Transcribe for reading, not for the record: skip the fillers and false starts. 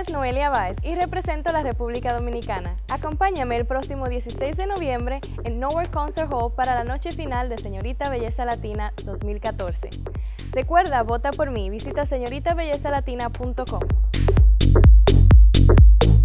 es Noelia Báez y represento a la República Dominicana. Acompáñame el próximo 16 de noviembre en Nowhere Concert Hall para la noche final de Señorita Belleza Latina 2014. Recuerda, vota por mí, visita señoritabellezalatina.com.